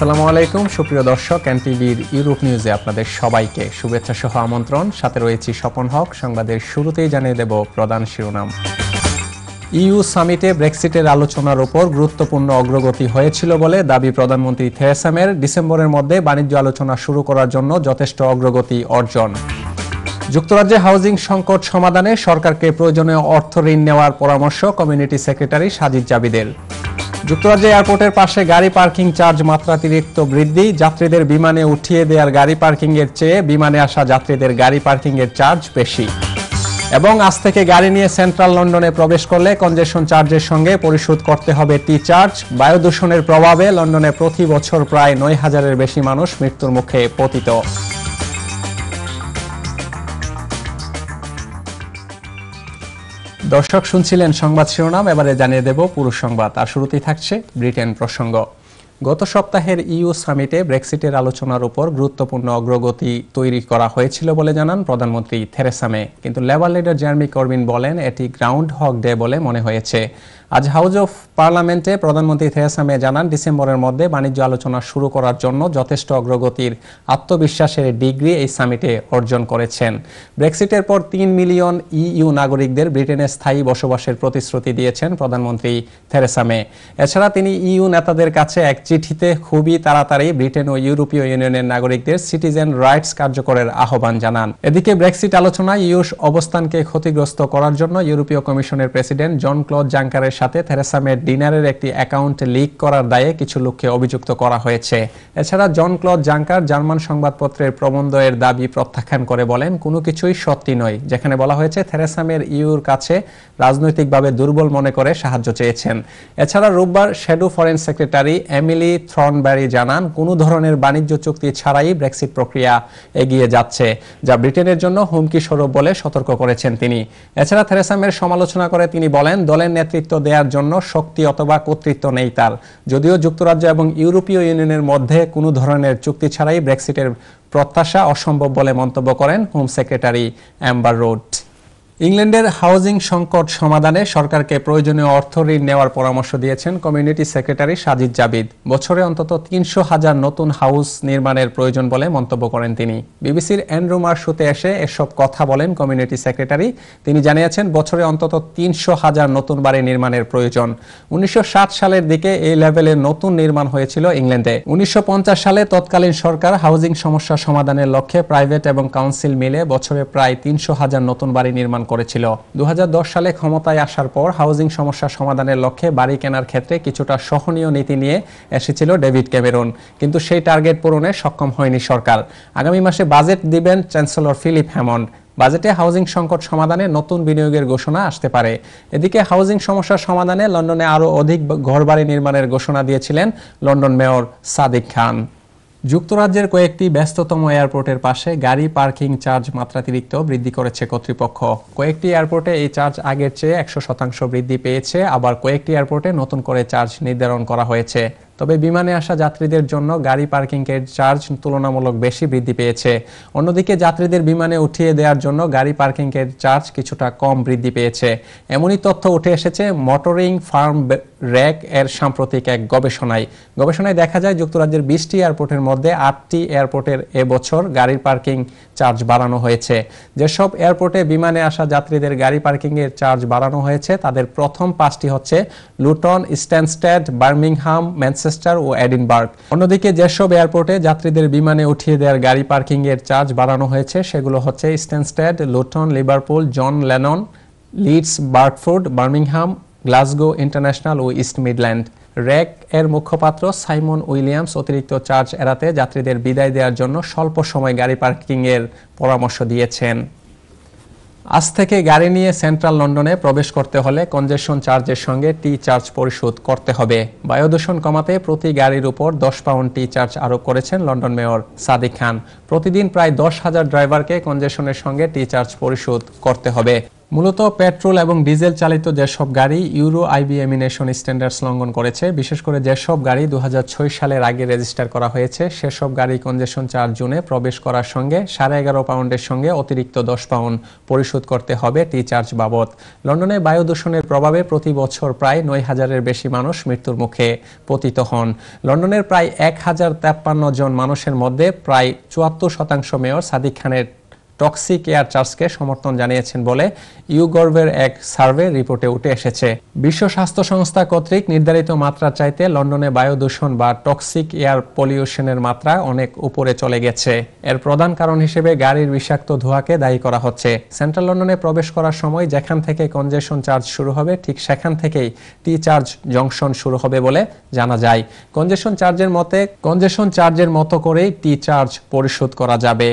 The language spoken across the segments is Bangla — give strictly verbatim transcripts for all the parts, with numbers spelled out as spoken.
আসসালামু আলাইকুম সুপ্রিয় দর্শক, এনটিভির ইউরোপ নিউজে আপনাদের সবাইকে শুভেচ্ছা সহ আমন্ত্রণ। সাথে রয়েছি স্বপন হক। সংবাদের শুরুতেই জানিয়ে দেব প্রধান শিরোনাম। ইইউ সামিটে ব্রেক্সিটের আলোচনার উপর গুরুত্বপূর্ণ অগ্রগতি হয়েছিল বলে দাবি প্রধানমন্ত্রী থেরেসা মের। ডিসেম্বরের মধ্যে বাণিজ্য আলোচনা শুরু করার জন্য যথেষ্ট অগ্রগতি অর্জন। যুক্তরাজ্যে হাউজিং সংকট সমাধানে সরকারকে প্রয়োজনীয় অর্থ ঋণ নেওয়ার পরামর্শ কমিউনিটি সেক্রেটারি সাজিদ জাবিদের। যুক্তরাজ্যে এয়ারপোর্টের পাশে গাড়ি পার্কিং চার্জ মাত্রাতিরিক্ত বৃদ্ধি। যাত্রীদের বিমানে উঠিয়ে দেওয়ার গাড়ি পার্কিং এর চেয়ে বিমানে আসা যাত্রীদের গাড়ি পার্কিং এর চার্জ বেশি। এবং আজ থেকে গাড়ি নিয়ে সেন্ট্রাল লন্ডনে প্রবেশ করলে কনজেশন চার্জের সঙ্গে পরিশোধ করতে হবে টি চার্জ। বায়ু দূষণের প্রভাবে লন্ডনে প্রতি বছর প্রায় নয় হাজারের বেশি মানুষ মৃত্যুর মুখে পতিত। দর্শক শুনছিলেন সংবাদ শিরোনাম, এবারে জানিয়ে দেব পুরো সংবাদ। আর শুরুতেই থাকছে ব্রিটেন প্রসঙ্গ। গত সপ্তাহের ইইউ সামিটে ব্রেক্সিটের আলোচনার উপর গুরুত্বপূর্ণ অগ্রগতি তৈরি করা হয়েছিল বলে জানান প্রধানমন্ত্রী থেরেসা মে। কিন্তু লেবার লিডার জেরেমি করবিন বলেন এটি গ্রাউন্ড হক ডে বলে মনে হয়েছে। আজ হাউস অফ পার্লামেন্টে প্রধানমন্ত্রী থেরেসা মে জানান ডিসেম্বরের মধ্যে বাণিজ্য আলোচনা শুরু করার জন্য যথেষ্ট অগ্রগতির আত্মবিশ্বাসের ডিগ্রি এই সামিটে অর্জন করেছেন। ব্রেক্সিটের পর তিন মিলিয়ন ইইউ নাগরিকদের ব্রিটেনে স্থায়ী বসবাসের প্রতিশ্রুতি দিয়েছেন প্রধানমন্ত্রী থেরেসা মে। এছাড়া তিনি ইইউ নেতাদের কাছে এক চিঠিতে খুবই তাড়াতাড়ি ব্রিটেন ও ইউরোপীয় ইউনিয়নের নাগরিকদের সিটিজেন রাইটস কার্যকরের আহ্বান জানান। এদিকে ব্রেক্সিট আলোচনায় ইইউর অবস্থানকে ক্ষতিগ্রস্ত করার জন্য ইউরোপীয় কমিশনের প্রেসিডেন্ট জন ক্লদ জাঙ্কারের সাথে থেরেসা মের ডিনারের একটি অ্যাকাউন্ট লিক করার দায়ে কিছু লোককে অভিযুক্ত করা হয়েছে। এছাড়া জন ক্লদ জাঙ্কার জার্মান সংবাদপত্রের প্রবন্ধ এর দাবি প্রত্যাখ্যান করে বলেন কোনো কিছুই সত্যি নয়, যেখানে বলা হয়েছে থেরেসা মের ইইউর কাছে রাজনৈতিকভাবে দুর্বল মনে করে সাহায্য চেয়েছেন। এছাড়া রোববার shadow foreign secretary Emily Thornberry জানান কোনো ধরনের বাণিজ্য চুক্তি ছাড়াই ব্রেক্সিট প্রক্রিয়া এগিয়ে যাচ্ছে, যা ব্রিটেনের জন্য হুমকি স্বরূপ বলে সতর্ক করেছেন তিনি। এছাড়া থেরেসা মের সমালোচনা করে তিনি বলেন দলের নেতৃত্ব দেওয়ার জন্য শক্তি অথবা কর্তৃত্ব নেই তার। যদিও যুক্তরাজ্য এবং ইউরোপীয় ইউনিয়নের মধ্যে কোনো ধরনের চুক্তি ছাড়াই ব্রেক্সিটের প্রত্যাশা অসম্ভব বলে মন্তব্য করেন হোম সেক্রেটারি অ্যাম্বার রোড। ইংল্যান্ডের হাউজিং সংকট সমাধানে সরকারকে প্রয়োজনীয় অর্থ ঋণ নেওয়ার পরামর্শ দিয়েছেন কমিউনিটি সেক্রেটারি সাজিদ জাবিদ। বছরে অন্তত তিনশো হাজার নতুন হাউস নির্মাণের প্রয়োজন বলে মন্তব্য করেন তিনি। বিবিসির এনরুমার শোতে এসে এসব কথা বলেন কমিউনিটি সেক্রেটারি। তিনি জানিয়েছেন বছরে অন্তত তিনশো হাজার নতুন বাড়ি নির্মাণের প্রয়োজন। উনিশশো ষাট সালের দিকে এই লেভেলের নতুন নির্মাণ হয়েছিল ইংল্যান্ডে। উনিশশো পঞ্চাশ সালে তৎকালীন সরকার হাউজিং সমস্যা সমাধানের লক্ষ্যে প্রাইভেট এবং কাউন্সিল মিলে বছরে প্রায় তিনশো হাজার নতুন বাড়ি নির্মাণ করেছিল। দু হাজার দশ সালে ক্ষমতায় আসার পর হাউজিং সমস্যা সমাধানের লক্ষ্যে বাড়ি কেনার ক্ষেত্রে কিছুটা সহনীয় নীতি নিয়ে এসেছিল ডেভিড ক্যামেরন, কিন্তু সেই টার্গেট পূরণে সক্ষম হয়নি সরকার। আগামী মাসে বাজেট দিবেন চ্যান্সেলর ফিলিপ হ্যামন্ড। বাজেটে হাউজিং সংকট সমাধানে নতুন বিনিয়োগের ঘোষণা আসতে পারে। এদিকে হাউজিং সমস্যার সমাধানে লন্ডনে আরও অধিক ঘরবাড়ি নির্মাণের ঘোষণা দিয়েছিলেন লন্ডন মেয়র সাদিক খান। যুক্তরাজ্যের কয়েকটি ব্যস্ততম এয়ারপোর্টের পাশে গাড়ি পার্কিং চার্জ মাত্রাতিরিক্ত বৃদ্ধি করেছে কর্তৃপক্ষ। কয়েকটি এয়ারপোর্টে এই চার্জ আগের চেয়ে একশো শতাংশ বৃদ্ধি পেয়েছে, আবার কয়েকটি এয়ারপোর্টে নতুন করে চার্জ নির্ধারণ করা হয়েছে। তবে বিমানে আসা যাত্রীদের জন্য গাড়ি পার্কিং এর চার্জ তুলনামূলক বেশি বৃদ্ধি পেয়েছে। অন্যদিকে যাত্রীদের বিমানে উঠিয়ে দেওয়ার জন্য গাড়ি পার্কিং এর চার্জ কিছুটা কম বৃদ্ধি পেয়েছে। এমনই তথ্য উঠে এসেছে মোটরিং ফার্ম র্যাক এর সাম্প্রতিক এক গবেষণায়। গবেষণায় দেখা যায় যুক্তরাজ্যের বিশটি এয়ারপোর্টের মধ্যে আটটি এয়ারপোর্টের এবছর গাড়ির পার্কিং চার্জ বাড়ানো হয়েছে। যেসব এয়ারপোর্টে বিমানে আসা যাত্রীদের গাড়ি পার্কিং এর চার্জ বাড়ানো হয়েছে তাদের প্রথম পাঁচটি হচ্ছে লুটন, স্ট্যানস্টেড, বার্মিংহাম, ম্যানচেস্টার ও এডিনবার্গ। অন্যদিকে যেসব এয়ারপোর্টে যাত্রীদের বিমানে উঠিয়ে দেওয়ার গাড়ি পার্কিং এর চার্জ বাড়ানো হয়েছে সেগুলো হচ্ছে Stansted, Luton, Liverpool, John Lennon, Leeds, Bradford, Birmingham, Glasgow international ও ইস্ট মিডল্যান্ড। র্যাক এর মুখপাত্র সাইমন উইলিয়ামস অতিরিক্ত চার্জ এড়াতে যাত্রীদের বিদায় দেওয়ার জন্য স্বল্প সময় গাড়ি পার্কিং এর পরামর্শ দিয়েছেন। আজ থেকে গাড়ি নিয়ে সেন্ট্রাল লন্ডনে প্রবেশ করতে হলে কনজেশন চার্জের সঙ্গে টি চার্জ পরিশোধ করতে হবে। বায়ু দূষণ কমাতে প্রতি গাড়ির উপর দশ পাউন্ড টি চার্জ আরোপ করেছেন লন্ডন মেয়র সাদিক খান। প্রতিদিন প্রায় দশ হাজার ড্রাইভারকে কনজেশনের সঙ্গে টি চার্জ পরিশোধ করতে হবে। মূলত পেট্রোল এবং ডিজেল চালিত যেসব গাড়ি ইউরো আইবি এমিনেশন স্ট্যান্ডার্ডস লঙ্ঘন করেছে, বিশেষ করে যেসব গাড়ি দু হাজার ছয় সালের আগে রেজিস্টার করা হয়েছে, সেসব গাড়ি কনজেশন চার্জ জোনে প্রবেশ করার সঙ্গে সাড়ে এগারো পাউন্ডের সঙ্গে অতিরিক্ত দশ পাউন্ড পরিশোধ করতে হবে টি চার্জ বাবদ। লন্ডনে বায়ু দূষণের প্রভাবে প্রতি বছর প্রায় নয় হাজারের বেশি মানুষ মৃত্যুর মুখে পতিত হন। লন্ডনের প্রায় এক হাজার তেপ্পান্ন জন মানুষের মধ্যে প্রায় চুয়াত্তর শতাংশ মেয়র সাদিক খানের টক্সিক এয়ার চার্জকে সমর্থন জানিয়েছেন বলে ইউগর্ভের এক সার্ভে রিপোর্টে উঠে এসেছে। বিশ্ব স্বাস্থ্য সংস্থা কর্তৃক নির্ধারিত মাত্রা চাইতে লন্ডনে বায়ু দূষণ বা টক্সিক এয়ার পলিউশনের মাত্রা অনেক উপরে চলে গেছে। এর প্রধান কারণ হিসেবে গাড়ির বিষাক্ত ধোঁয়াকে দায়ী করা হচ্ছে। সেন্ট্রাল লন্ডনে প্রবেশ করার সময় যেখান থেকে কনজেশন চার্জ শুরু হবে, ঠিক সেখান থেকেই টি চার্জ জংশন শুরু হবে বলে জানা যায়। কনজেশন চার্জের মতে কনজেশন চার্জের মতো করেই টি চার্জ পরিশোধ করা যাবে।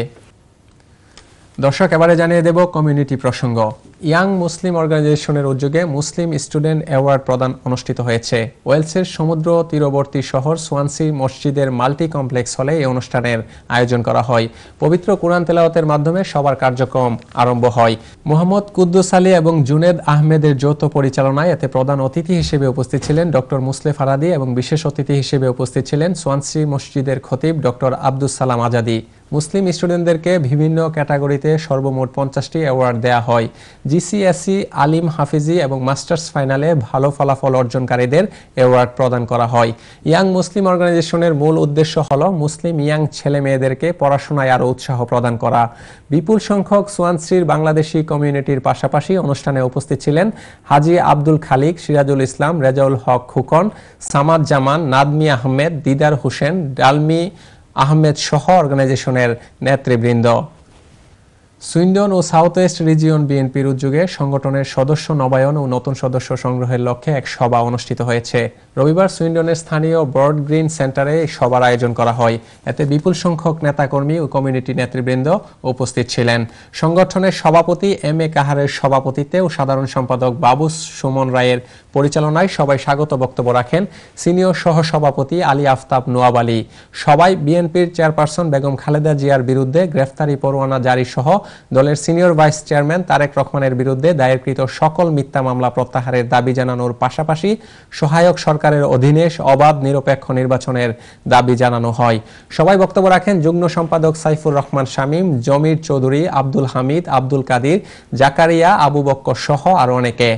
দর্শক, এবারে জানিয়ে দেব কমিউনিটি প্রসঙ্গ। ইয়াং মুসলিম অর্গানাইজেশনের উদ্যোগে মুসলিম স্টুডেন্ট অ্যাওয়ার্ড প্রদান অনুষ্ঠিত হয়েছে। ওয়েলসের সমুদ্র তীরবর্তী শহর সোয়ানসি মসজিদের মাল্টি কমপ্লেক্স হলে এই অনুষ্ঠানের আয়োজন করা হয়। পবিত্র কুরআন তেলাওয়াতের মাধ্যমে সবার কার্যক্রম আরম্ভ হয়। মোহাম্মদ কুদ্দুস আলী এবং জুনেদ আহমেদের যৌথ পরিচালনায় এতে প্রধান অতিথি হিসেবে উপস্থিত ছিলেন ডক্টর মুসলে ফারাদি এবং বিশেষ অতিথি হিসেবে উপস্থিত ছিলেন সোয়ানসি মসজিদের খতিব ডক্টর আব্দুস সালাম আজাদি। মুসলিম স্টুডেন্টদেরকে বিভিন্ন ক্যাটাগরিতে সর্বমোট পঞ্চাশটি অ্যাওয়ার্ড দেওয়া হয়। জিসিএসসি, আলিম, হাফিজি এবং মাস্টার্স ফাইনালে ভালো ফলাফল অর্জনকারীদের অ্যাওয়ার্ড প্রদান করা হয়। ইয়াং মুসলিম অর্গানাইজেশনের মূল উদ্দেশ্য হল মুসলিম ইয়াং ছেলে মেয়েদেরকে পড়াশোনায় আরও উৎসাহ প্রদান করা। বিপুল সংখ্যক সোয়ানসির বাংলাদেশি কমিউনিটির পাশাপাশি অনুষ্ঠানে উপস্থিত ছিলেন হাজি আব্দুল খালিক, সিরাজুল ইসলাম, রেজাউল হক খুকন, সামাদ জামান, নাদমি আহমেদ, দিদার হোসেন, ডালমি আহমেদ সহ অর্গানাইজেশনের নেতৃবৃন্দ। সুইন্ডন ও সাউথ ওয়েস্ট রিজিয়ন বিএনপির উদ্যোগে সংগঠনের সদস্য নবায়ন ও নতুন সদস্য সংগ্রহের লক্ষ্যে এক সভা অনুষ্ঠিত হয়েছে। রবিবার সুইন্ডনের স্থানীয় ব্রড গ্রিন সেন্টারে এই সভার আয়োজন করা হয়। এতে বিপুল সংখ্যক নেতাকর্মী ও কমিউনিটি নেতৃবৃন্দ উপস্থিত ছিলেন। সংগঠনের সভাপতি এম এ কাহারের সভাপতিত্বে ও সাধারণ সম্পাদক বাবু সুমন রায়ের পরিচালনায় সবাই স্বাগত বক্তব্য রাখেন সিনিয়র সহ সভাপতি আলী আফতাব নোয়াব আলী। সবাই বিএনপির চেয়ারপারসন বেগম খালেদা জিয়ার বিরুদ্ধে গ্রেফতারি পরোয়ানা জারি সহ দলের সিনিয়র ভাইস চেয়ারম্যান তারেক রহমানের বিরুদ্ধে দায়েরকৃত সকল মিথ্যা মামলা প্রত্যাহারের দাবি জানানোর পাশাপাশি সহায়ক সরকারের অধীনে অবাধ নিরপেক্ষ নির্বাচনের দাবি জানানো হয়। সবাই বক্তব্য রাখেন যুগ্ম সম্পাদক সাইফুর রহমান শামীম, জমির চৌধুরী, আব্দুল হামিদ, আব্দুল কাদির, জাকারিয়া, আবু বক্কর সহ আরো অনেকে।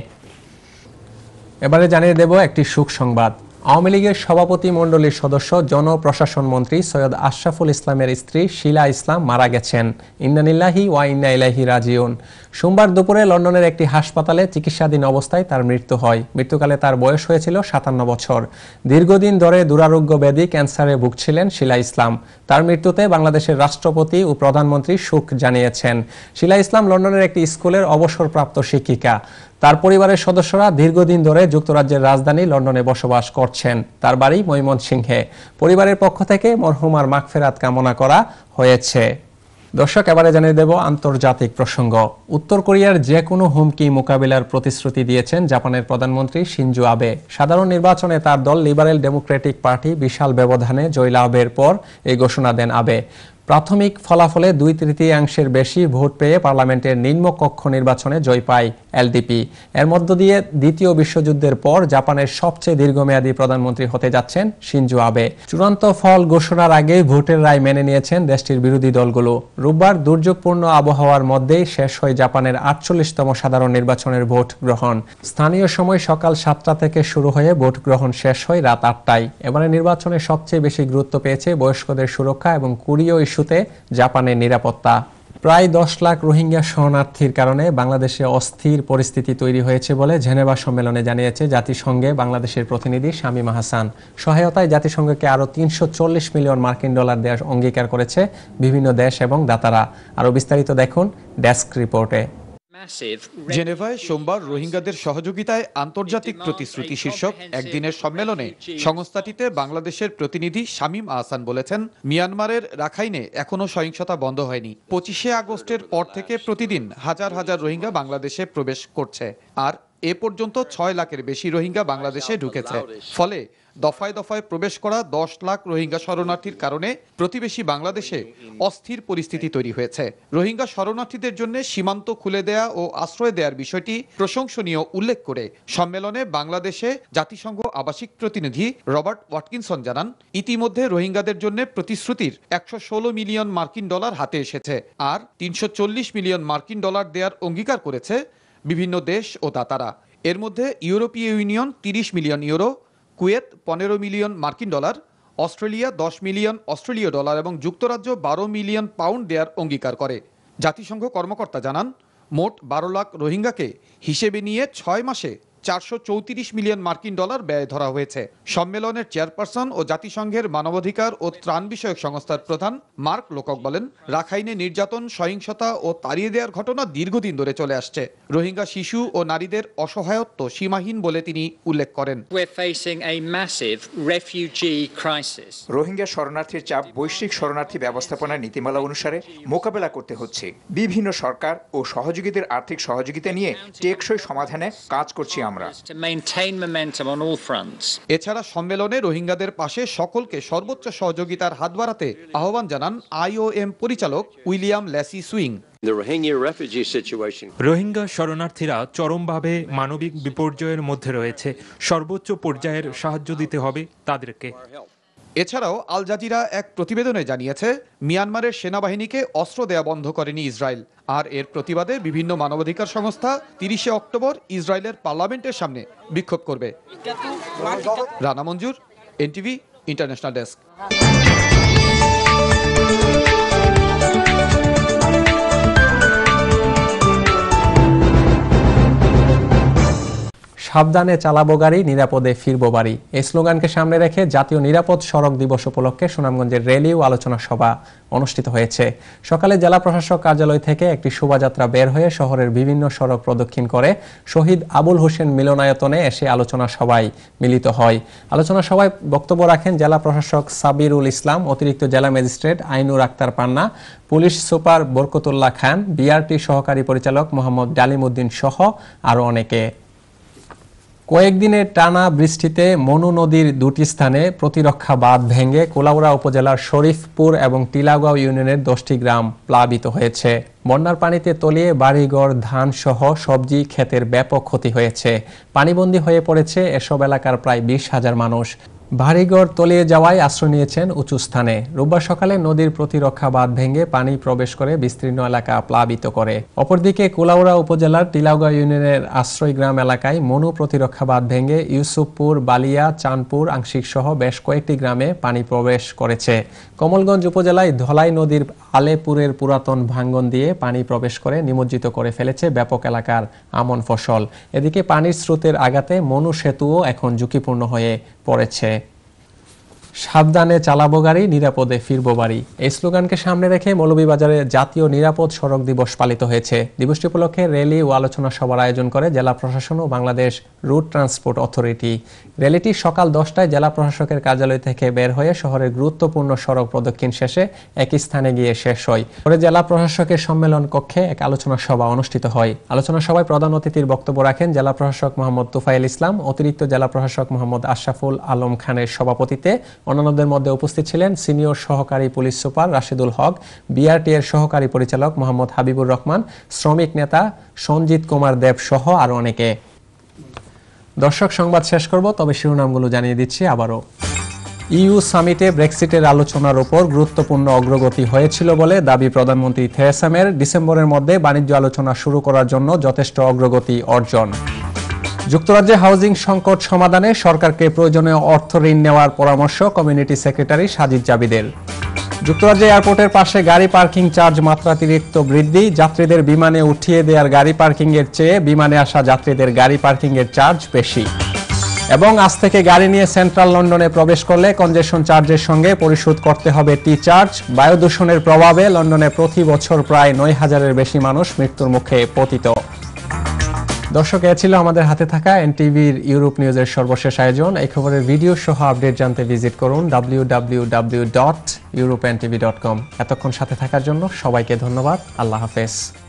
এবারে জানিয়ে দেব একটি সুখ সংবাদ। আওয়ামী লীগের সভাপতি মণ্ডলীর সদস্য জনপ্রশাসন মন্ত্রী সৈয়দ আশরাফুল ইসলামের স্ত্রী শিলা ইসলাম মারা গেছেন। ইন্নানিল্লাহি ওয়া ইন্না ইলাইহি রাজিউন। সোমবার দুপুরে লন্ডনের একটি হাসপাতালে চিকিৎসাধীন অবস্থায় তার মৃত্যু হয়। মৃত্যুকালে তার বয়স হয়েছিল সাতান্ন বছর। দীর্ঘদিন ধরে দুরারোগ্য ব্যাধি ক্যান্সারে ভুগছিলেন শিলা ইসলাম। তার মৃত্যুতে বাংলাদেশের রাষ্ট্রপতি ও প্রধানমন্ত্রী শোক জানিয়েছেন। শিলা ইসলাম লন্ডনের একটি স্কুলের অবসরপ্রাপ্ত শিক্ষিকা। তার পরিবারের সদস্যরা দীর্ঘদিন ধরে যুক্তরাজ্যের রাজধানী লন্ডনে বসবাস করছেন। তার বাড়ি ময়মনসিংহে। পরিবারের পক্ষ থেকে মরহুমার মাগফিরাত কামনা করা হয়েছে। দর্শক, এবারে জানিয়ে দেব আন্তর্জাতিক প্রসঙ্গ। উত্তর কোরিয়ার যে কোনো হুমকি মোকাবিলার প্রতিশ্রুতি দিয়েছেন জাপানের প্রধানমন্ত্রী শিনজো আবে। সাধারণ নির্বাচনে তার দল লিবারেল ডেমোক্রেটিক পার্টি বিশাল ব্যবধানে জয়লাভের পর এই ঘোষণা দেন আবে। প্রাথমিক ফলাফলে দুই তৃতীয়াংশের বেশি ভোট পেয়ে পার্লামেন্টের নিম্নকক্ষ নির্বাচনে জয় পায় এলডিপি। এর মধ্য দিয়ে দ্বিতীয় বিশ্বযুদ্ধের পর জাপানের সবচেয়ে দীর্ঘমেয়াদী প্রধানমন্ত্রী হতে যাচ্ছেন শিনজো আবে। চূড়ান্ত ফল ঘোষণার আগেই ভোটের রায় মেনে নিয়েছেন দেশটির বিরোধী দলগুলো। রোববার দুর্যোগপূর্ণ আবহাওয়ার মধ্যেই শেষ হয় জাপানের আটচল্লিশতম সাধারণ নির্বাচনের ভোট গ্রহণ। স্থানীয় সময় সকাল সাতটা থেকে শুরু হয়ে ভোট গ্রহণ শেষ হয় রাত আটটায়। এবারে নির্বাচনে সবচেয়ে বেশি গুরুত্ব পেয়েছে বয়স্কদের সুরক্ষা এবং কোরীয় ইস্যুতে জাপানের নিরাপত্তা। প্রায় দশ লাখ রোহিঙ্গা শরণার্থীর কারণে বাংলাদেশে অস্থির পরিস্থিতি তৈরি হয়েছে বলে জেনেভা সম্মেলনে জানিয়েছে জাতিসংঘে বাংলাদেশের প্রতিনিধি শামীমা হাসান। সহায়তায় জাতিসংঘকে আরও তিনশো চল্লিশ মিলিয়ন মার্কিন ডলার দেওয়ার অঙ্গীকার করেছে বিভিন্ন দেশ এবং দাতারা। আরও বিস্তারিত দেখুন ডেস্ক রিপোর্টে। জেনেভায় সোমবার রোহিঙ্গাদের সহযোগিতায় আন্তর্জাতিক প্রতিশ্রুতি শীর্ষক একদিনের সম্মেলনে সংস্থাটিতে বাংলাদেশের প্রতিনিধি শামীম আহসান বলেছেন, মিয়ানমারের রাখাইনে এখনো সহিংসতা বন্ধ হয়নি। পঁচিশে আগস্টের পর থেকে প্রতিদিন হাজার হাজার রোহিঙ্গা বাংলাদেশে প্রবেশ করছে। আর এ পর্যন্ত ছয় লাখের বেশি রোহিঙ্গা বাংলাদেশে ঢুকেছে। ফলে দফায় দফায় প্রবেশ করা দশ লাখ রোহিঙ্গা শরণার্থীর কারণে প্রতিবেশী বাংলাদেশে অস্থির পরিস্থিতি তৈরি হয়েছে। রোহিঙ্গা শরণার্থীদের জন্য সীমান্ত খুলে দেয়া ও আশ্রয় দেওয়ার বিষয়টি প্রশংসনীয় উল্লেখ করে সম্মেলনে বাংলাদেশে জাতিসংঘ আবাসিক প্রতিনিধি রবার্ট ওয়াটকিনসন জানান, ইতিমধ্যে রোহিঙ্গাদের জন্য প্রতিশ্রুতির একশো ষোলো মিলিয়ন মার্কিন ডলার হাতে এসেছে, আর তিনশো চল্লিশ মিলিয়ন মার্কিন ডলার দেওয়ার অঙ্গীকার করেছে বিভিন্ন দেশ ও দাতারা। এর মধ্যে ইউরোপীয় ইউনিয়ন তিরিশ মিলিয়ন ইউরো, কুয়েত পনেরো মিলিয়ন মার্কিন ডলার, অস্ট্রেলিয়া দশ মিলিয়ন অস্ট্রেলীয় ডলার এবং যুক্তরাজ্য বারো মিলিয়ন পাউন্ড দেওয়ার অঙ্গীকার করে। জাতিসংঘ কর্মকর্তা জানান, মোট বারো লাখ রোহিঙ্গাকে হিসেবে নিয়ে ছয় মাসে চারশো চৌত্রিশ মিলিয়ন মার্কিন ডলার ব্যয় ধরা হয়েছে। সম্মেলনের চেয়ারপারসন ও জাতিসংঘের মানবাধিকার ও ত্রাণ বিষয়ক সংস্থার প্রধান মার্ক লোকক বলেন, রাখাইনে নির্যাতন, সহিংসতা ও তাড়িয়ে দেওয়ার ঘটনা দীর্ঘদিন ধরে চলে আসছে। রোহিঙ্গা শিশু ও নারীদের অসহায়ত্ব সীমাহীন বলে তিনি উল্লেখ করেন। রোহিঙ্গা শরণার্থীর চাপ বৈশ্বিক শরণার্থী ব্যবস্থাপনা নীতিমালা অনুসারে মোকাবেলা করতে হচ্ছে। বিভিন্ন সরকার ও সহযোগীদের আর্থিক সহযোগিতা নিয়ে টেকসই সমাধানে কাজ করছি আমরা। এছাড়া সম্মেলনে রোহিঙ্গাদের পাশে সকলকে সর্বোচ্চ সহযোগিতার হাত বাড়াতে আহ্বান জানান আইওএম পরিচালক উইলিয়াম ল্যাসি সুইং। রোহিঙ্গা শরণার্থীরা চরমভাবে মানবিক বিপর্যয়ের মধ্যে রয়েছে। সর্বোচ্চ পর্যায়ের সাহায্য দিতে হবে তাদেরকে। এছাড়াও আল জাজিরা এক প্রতিবেদনে জানিয়েছে, মিয়ানমারের সেনাবাহিনীকে অস্ত্র দেয়া বন্ধ করেনি ইসরায়েল, আর এর প্রতিবাদে বিভিন্ন মানবাধিকার সংস্থা তিরিশে অক্টোবর ইসরায়েলের পার্লামেন্টের সামনে বিক্ষোভ করবে। Rana Manzur, NTV international desk. সাবধানে চালাবো গাড়ি, নিরাপদে ফিরবো বাড়ি, এই স্লোগানকে সামনে রেখে জাতীয় নিরাপদ সড়ক দিবস উপলক্ষে সুনামগঞ্জের র্যালি ও আলোচনা সভা অনুষ্ঠিত হয়েছে। সকালে জেলা প্রশাসক কার্যালয় থেকে একটি শোভাযাত্রা বের হয়ে শহরের বিভিন্ন সড়ক প্রদক্ষিণ করে শহীদ আবুল হোসেন মিলনায়তনে এসে আলোচনা সভায় মিলিত হয়। আলোচনা সভায় বক্তব্য রাখেন জেলা প্রশাসক সাবিরুল ইসলাম, অতিরিক্ত জেলা magistrate Ainur Akter Panna, police super Barkatullah Khan, BRT সহকারী পরিচালক মোহাম্মদ ডালিমউদ্দিন সহ আরো অনেকে। কয়েকদিনের টানা বৃষ্টিতে মনু নদীর দুটি স্থানে প্রতিরক্ষা বাঁধ ভেঙে কুলাউড়া উপজেলার শরীফপুর এবং টিলাগাঁও ইউনিয়নের দশটি গ্রাম প্লাবিত হয়েছে। বন্যার পানিতে তলিয়ে বাড়িঘর, ধান সহ সবজি ক্ষেতের ব্যাপক ক্ষতি হয়েছে। পানিবন্দী হয়ে পড়েছে এসব এলাকার প্রায় বিশ হাজার মানুষ। বাড়িঘর তলিয়ে যাওয়ায় আশ্রয় নিয়েছেন উঁচু স্থানে। রোববার সকালে নদীর প্রতিরক্ষা বাঁধ ভেঙে পানি প্রবেশ করে বিস্তীর্ণ এলাকা প্লাবিত করে। অপরদিকে কুলাউড়া উপজেলার টিলাউগাঁও ইউনিয়নের আশ্রয় গ্রাম এলাকায় মনু প্রতিরক্ষা বাঁধ ভেঙে ইউসুফপুর, বালিয়া, চাঁদপুর আংশিক সহ বেশ কয়েকটি গ্রামে পানি প্রবেশ করেছে। কমলগঞ্জ উপজেলায় ধলাই নদীর আলেপুরের পুরাতন ভাঙ্গন দিয়ে পানি প্রবেশ করে নিমজ্জিত করে ফেলেছে ব্যাপক এলাকার আমন ফসল। এদিকে পানির স্রোতের আঘাতে মনু সেতুও এখন ঝুঁকিপূর্ণ হয়ে পড়েছে। সাবধানে চালাবো গাড়ি, নিরাপদে ফিরবো বাড়ি, এই স্লোগানকে সামনে রেখে মৌলভীবাজারে জাতীয় নিরাপদ সড়ক দিবস পালিত হয়েছে। দিবসটি উপলক্ষে র্যালি ও আলোচনা সভার আয়োজন করে জেলা প্রশাসন ও বাংলাদেশ রুট ট্রান্সপোর্ট অথরিটি। র্যালিটি সকাল দশটায় জেলা প্রশাসকের কার্যালয় থেকে বের হয়ে শহরের গুরুত্বপূর্ণ সড়ক প্রদক্ষিণ শেষে একই স্থানে গিয়ে শেষ হয়। পরে জেলা প্রশাসকের সম্মেলন কক্ষে এক আলোচনা সভা অনুষ্ঠিত হয়। আলোচনা সভায় প্রধান অতিথির বক্তব্য রাখেন জেলা প্রশাসক মোহাম্মদ তুফাইল ইসলাম, অতিরিক্ত জেলা প্রশাসক মোহাম্মদ আশরাফুল আলম খানের সভাপতিত্বে। অন্যান্যদের মধ্যে উপস্থিত ছিলেন সিনিয়র সহকারী police super Rashidul Haque, BRT এর সহকারী পরিচালক মোহাম্মদ হাবিবুর রহমান, শ্রমিক নেতা সঞ্জিত কুমার দেব সহ আরো অনেকে। দর্শক, সংবাদ শেষ করব, তবে শিরোনামগুলো জানিয়ে দিচ্ছি আবারও। ইইউ সামিটে ব্রেক্সিটের আলোচনার উপর গুরুত্বপূর্ণ অগ্রগতি হয়েছিল বলে দাবি প্রধানমন্ত্রী থেরেসা মের। ডিসেম্বরের মধ্যে বাণিজ্য আলোচনা শুরু করার জন্য যথেষ্ট অগ্রগতি অর্জন। যুক্তরাজ্যে হাউজিং সংকট সমাধানে সরকারকে প্রয়োজনীয় অর্থ ঋণ নেওয়ার পরামর্শ কমিউনিটি সেক্রেটারি সাজিদ জাবিদের। যুক্তরাজ্যে এয়ারপোর্টের পাশে গাড়ি পার্কিং চার্জ মাত্রাতিরিক্ত বৃদ্ধি, যাত্রীদের বিমানে উঠিয়ে দেওয়ার গাড়ি পার্কিং এর চেয়ে বিমানে আসা যাত্রীদের গাড়ি পার্কিং এর চার্জ বেশি। এবং আজ থেকে গাড়ি নিয়ে সেন্ট্রাল লন্ডনে প্রবেশ করলে কনজেশন চার্জের সঙ্গে পরিশোধ করতে হবে টি চার্জ। বায়ু দূষণের প্রভাবে লন্ডনে প্রতি বছর প্রায় নয় হাজারের বেশি মানুষ মৃত্যুর মুখে পতিত। দর্শক, এ ছিল আমাদের হাতে থাকা এনটিভির ইউরোপ নিউজের সর্বশেষ আয়োজন। এই খবরের ভিডিও সহ আপডেট জানতে ভিজিট করুন W W W dot Europe N TV dot com. এতক্ষণ সাথে থাকার জন্য সবাইকে ধন্যবাদ। আল্লাহ হাফেজ।